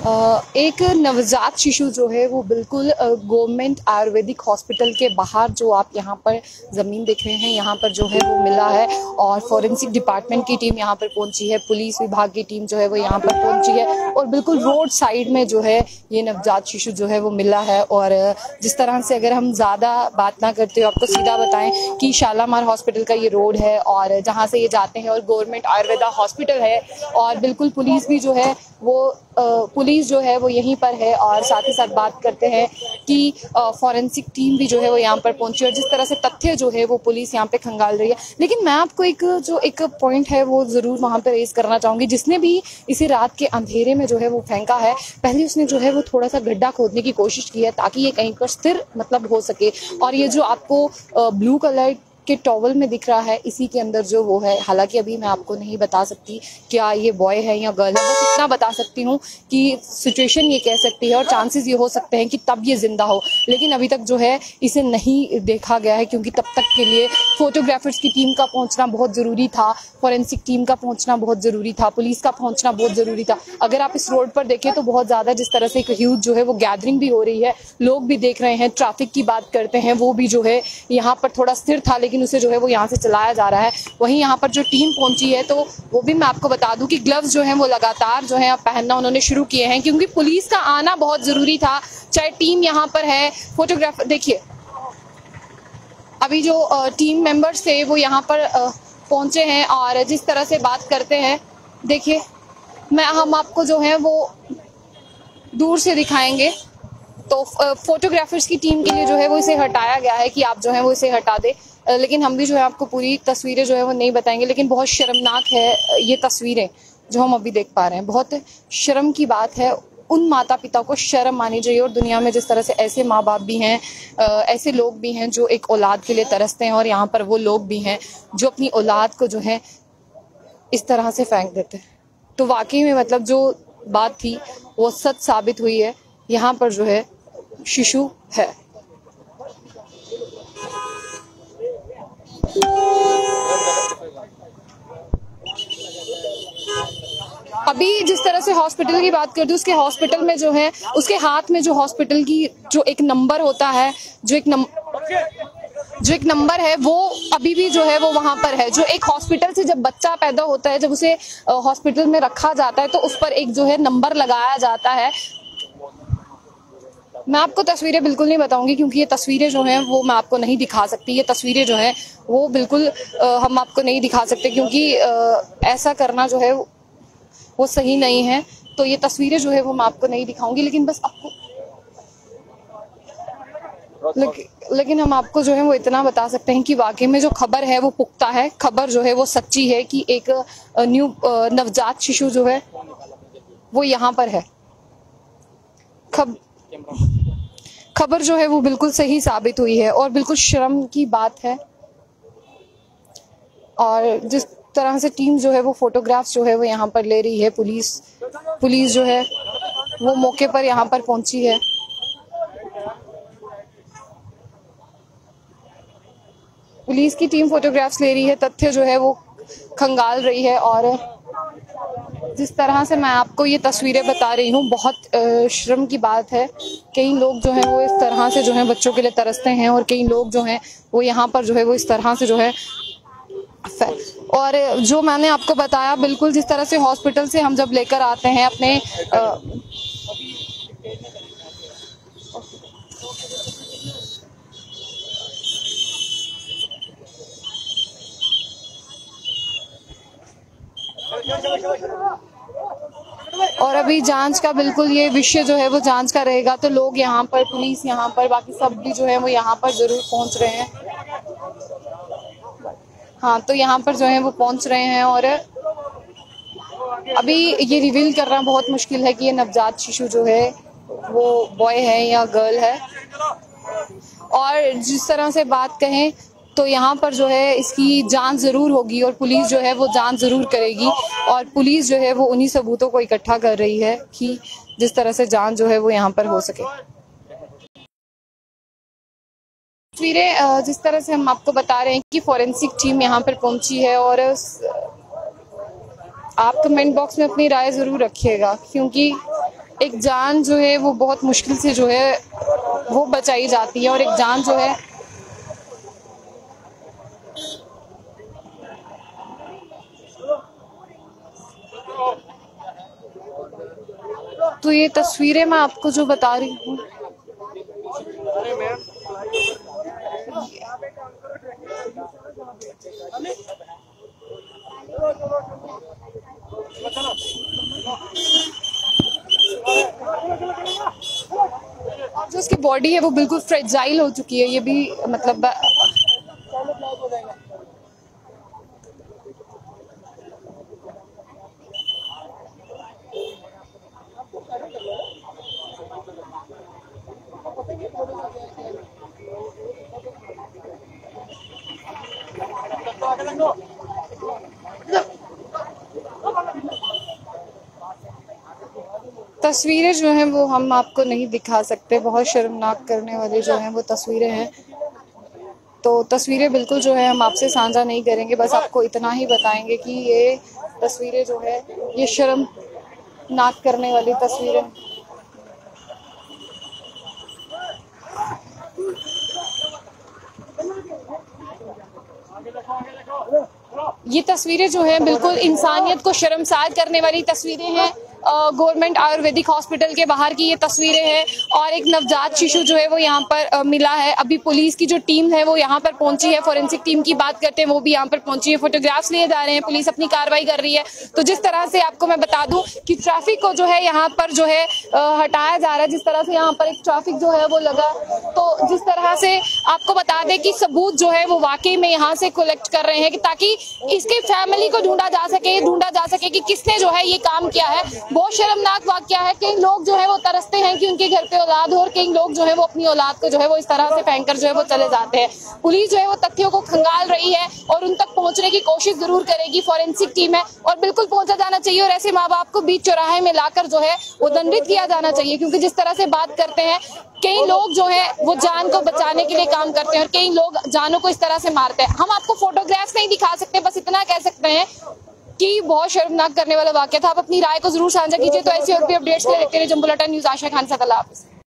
एक नवजात शिशु जो है वो बिल्कुल गवर्नमेंट आयुर्वेदिक हॉस्पिटल के बाहर जो आप यहाँ पर ज़मीन देख रहे हैं यहाँ पर जो है वो मिला है और फॉरेंसिक डिपार्टमेंट की टीम यहाँ पर पहुंची है, पुलिस विभाग की टीम जो है वो यहाँ पर पहुंची है और बिल्कुल रोड साइड में जो है ये नवजात शिशु जो है वो मिला है। और जिस तरह से अगर हम ज़्यादा बात ना करते हो आपको सीधा बताएं कि शालामार हॉस्पिटल का ये रोड है और जहाँ से ये जाते हैं और गवर्नमेंट आयुर्वेदा हॉस्पिटल है और बिल्कुल पुलिस भी जो है वो पुलिस जो है वो यहीं पर है। और साथ ही साथ बात करते हैं कि फॉरेंसिक टीम भी जो है वो यहाँ पर पहुंची और जिस तरह से तथ्य जो है वो पुलिस यहाँ पे खंगाल रही है। लेकिन मैं आपको एक पॉइंट है वो जरूर वहाँ पे रेज करना चाहूंगी। जिसने भी इसे रात के अंधेरे में जो है वो फेंका है, पहले उसने जो है वो थोड़ा सा गड्ढा खोदने की कोशिश की है ताकि ये कहीं पर स्थिर मतलब हो सके। और ये जो आपको ब्लू कलर के टॉवल में दिख रहा है इसी के अंदर जो वो है, हालांकि अभी मैं आपको नहीं बता सकती क्या ये बॉय है या गर्ल है, बस इतना बता सकती हूँ कि सिचुएशन ये कह सकती है और चांसेस ये हो सकते हैं कि तब ये जिंदा हो। लेकिन अभी तक जो है इसे नहीं देखा गया है क्योंकि तब तक के लिए फोटोग्राफर्स की टीम का पहुंचना बहुत जरूरी था, फॉरेंसिक टीम का पहुंचना बहुत जरूरी था, पुलिस का पहुंचना बहुत जरूरी था। अगर आप इस रोड पर देखें तो बहुत ज्यादा जिस तरह से एक ह्यूज जो है वो गैदरिंग भी हो रही है, लोग भी देख रहे हैं। ट्रैफिक की बात करते हैं वो भी जो है यहाँ पर थोड़ा स्थिर था लेकिन उसे जो है वो यहाँ से चलाया जा रहा है। वहीं यहाँ पर जो टीम पहुंची है तो वो भी मैं आपको बता दूं कि ग्लव्स जो हैं वो लगातार जो है अब पहनना उन्होंने शुरू किए हैं क्योंकि पुलिस का आना बहुत जरूरी था। चाहे टीम यहाँ पर है, फोटोग्राफर देखिए अभी जो टीम मेंबर्स थे वो यहाँ पर पहुंचे हैं और जिस तरह से बात करते हैं देखिए हम आपको जो है वो दूर से दिखाएंगे। तो फोटोग्राफर्स की टीम के लिए जो है वो इसे हटाया गया है कि आप जो है वो इसे हटा दे, लेकिन हम भी जो है आपको पूरी तस्वीरें जो है वो नहीं बताएंगे। लेकिन बहुत शर्मनाक है ये तस्वीरें जो हम अभी देख पा रहे हैं, बहुत शर्म की बात है। उन माता पिता को शर्म आनी चाहिए और दुनिया में जिस तरह से ऐसे माँ बाप भी हैं, ऐसे लोग भी हैं जो एक औलाद के लिए तरसते हैं और यहाँ पर वो लोग भी हैं जो अपनी औलाद को जो है इस तरह से फेंक देते हैं। तो वाकई में मतलब जो बात थी वो सच साबित हुई है। यहाँ पर जो है शिशु है। अभी जिस तरह से हॉस्पिटल की बात करते हैं उसके हॉस्पिटल में जो है उसके हाथ में जो हॉस्पिटल की जो एक नंबर होता है, जो एक नंबर है वो अभी भी जो है वो वहां पर है। जो एक हॉस्पिटल से जब बच्चा पैदा होता है, जब उसे हॉस्पिटल में रखा जाता है तो उस पर एक जो है नंबर लगाया जाता है। मैं आपको तस्वीरें बिल्कुल नहीं बताऊंगी क्योंकि ये तस्वीरें जो हैं वो मैं आपको नहीं दिखा सकती। ये तस्वीरें जो हैं वो बिल्कुल हम आपको नहीं दिखा सकते क्योंकि ऐसा करना जो है वो सही नहीं है। तो ये तस्वीरें जो है वो मैं आपको नहीं दिखाऊंगी, लेकिन बस आपको लेकिन हम आपको जो है वो इतना बता सकते हैं कि वाकई में जो खबर है वो पुख्ता है, खबर जो है वो सच्ची है कि एक नवजात शिशु जो है वो यहाँ पर है। खबर जो है वो बिल्कुल सही साबित हुई है और बिल्कुल शर्म की बात है। और जिस तरह से टीम जो है वो फोटोग्राफ्स जो है वो यहाँ पर ले रही है, पुलिस जो है वो मौके पर यहाँ पर पहुंची है। पुलिस की टीम फोटोग्राफ्स ले रही है, तथ्य जो है वो खंगाल रही है। और जिस तरह से मैं आपको ये तस्वीरें बता रही हूँ बहुत शर्म की बात है। कई लोग जो हैं वो इस तरह से जो है बच्चों के लिए तरसते हैं और कई लोग जो हैं वो यहाँ पर जो है वो इस तरह से जो है। और जो मैंने आपको बताया बिल्कुल जिस तरह से हॉस्पिटल से हम जब लेकर आते हैं अपने और अभी जांच का बिल्कुल ये विषय जो है वो जांच का रहेगा। तो लोग यहाँ पर, पुलिस यहाँ पर, बाकी सब भी जो है वो यहाँ पर जरूर पहुंच रहे हैं। हाँ, तो यहाँ पर जो है वो पहुंच रहे हैं और अभी ये रिवील करना बहुत मुश्किल है कि ये नवजात शिशु जो है वो बॉय है या गर्ल है। और जिस तरह से बात कहें तो यहाँ पर जो है इसकी जांच जरूर होगी और पुलिस जो है वो जांच जरूर करेगी और पुलिस जो है वो उन्हीं सबूतों को इकट्ठा कर रही है कि जिस तरह से जांच जो है वो यहाँ पर हो सके। तस्वीरें जिस तरह से हम आपको बता रहे हैं कि फॉरेंसिक टीम यहाँ पर पहुंची है और आप कमेंट बॉक्स में अपनी राय जरूर रखिएगा क्योंकि एक जान जो है वो बहुत मुश्किल से जो है वो बचाई जाती है, और एक जान जो है तो ये तस्वीरें मैं आपको जो बता रही हूँ, और जो उसकी बॉडी है वो बिल्कुल फ्रेजाइल हो चुकी है। ये भी मतलब तस्वीरें जो हैं वो हम आपको नहीं दिखा सकते, बहुत शर्मनाक करने वाली जो हैं वो तस्वीरें हैं। तो तस्वीरें बिल्कुल जो है हम आपसे साझा नहीं करेंगे, बस आपको इतना ही बताएंगे कि ये तस्वीरें जो है ये शर्मनाक करने वाली तस्वीरें। ये तस्वीरें जो है बिल्कुल इंसानियत को शर्मसार करने वाली तस्वीरें हैं। गवर्नमेंट आयुर्वेदिक हॉस्पिटल के बाहर की ये तस्वीरें हैं, और एक नवजात शिशु जो है वो यहाँ पर मिला है। अभी पुलिस की जो टीम है वो यहाँ पर पहुंची है, फोरेंसिक टीम की बात करते हैं वो भी यहाँ पर पहुंची है, फोटोग्राफ्स लिए जा रहे हैं, पुलिस अपनी कार्रवाई कर रही है। तो जिस तरह से आपको मैं बता दूं कि ट्रैफिक को जो है यहाँ पर जो है हटाया जा रहा है, जिस तरह से यहाँ पर एक ट्रैफिक जो है वो लगा, तो जिस तरह से आपको बता दें कि सबूत जो है वो वाकई में यहाँ से कलेक्ट कर रहे हैं कि ताकि इसके फैमिली को ढूंढा जा सके कि किसने जो है ये काम किया है। बहुत शर्मनाक वाकया है। कई लोग जो है वो तरसते हैं कि उनके घर पे औलाद हो, और कई लोग जो है वो अपनी औलाद को जो है वो इस तरह से फेंक कर जो है वो चले जाते हैं। पुलिस जो है वो तथ्यों को खंगाल रही है और उन तक पहुंचने की कोशिश जरूर करेगी। फोरेंसिक टीम है और बिल्कुल पहुंचा जाना चाहिए, और ऐसे माँ बाप को बीच चौराहे में लाकर जो है वो दंडित किया जाना चाहिए, क्योंकि जिस तरह से बात करते हैं कई लोग जो है वो जान को बचाने के लिए काम करते हैं और कई लोग जानों को इस तरह से मारते हैं। हम आपको फोटोग्राफ्स नहीं दिखा सकते, बस इतना कह सकते हैं कि बहुत शर्मनाक करने वाला वाकया था। आप अपनी राय को जरूर साझा कीजिए। तो ऐसी और भी अपडेट्स के लिए देखते रहिए जंबुलेटा न्यूज़। आशा खान, अल्लाह हाफिज़।